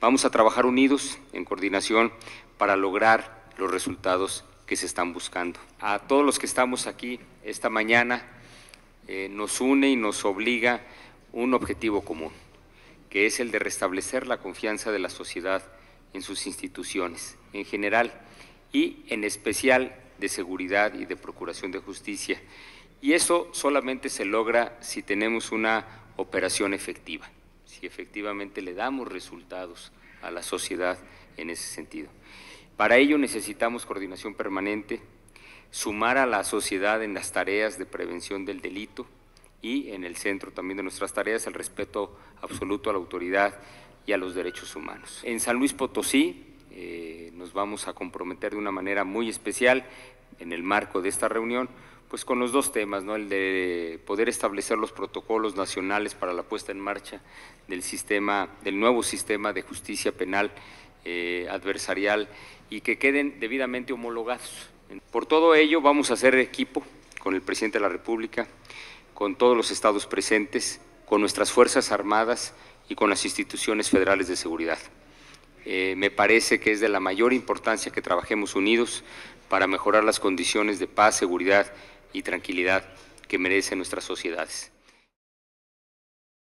Vamos a trabajar unidos en coordinación para lograr los resultados que se están buscando. A todos los que estamos aquí esta mañana nos une y nos obliga un objetivo común, que es el de restablecer la confianza de la sociedad en sus instituciones en general y en especial de seguridad y de procuración de justicia. Y eso solamente se logra si tenemos una operación efectiva, si efectivamente le damos resultados a la sociedad en ese sentido. Para ello necesitamos coordinación permanente, sumar a la sociedad en las tareas de prevención del delito y en el centro también de nuestras tareas el respeto absoluto a la autoridad y a los derechos humanos. En San Luis Potosí nos vamos a comprometer de una manera muy especial en el marco de esta reunión, pues con los dos temas, ¿no? El de poder establecer los protocolos nacionales para la puesta en marcha del nuevo sistema de justicia penal adversarial y que queden debidamente homologados. Por todo ello vamos a hacer equipo con el presidente de la República, con todos los estados presentes, con nuestras Fuerzas Armadas y con las instituciones federales de seguridad. Me parece que es de la mayor importancia que trabajemos unidos para mejorar las condiciones de paz, seguridad y tranquilidad que merecen nuestras sociedades.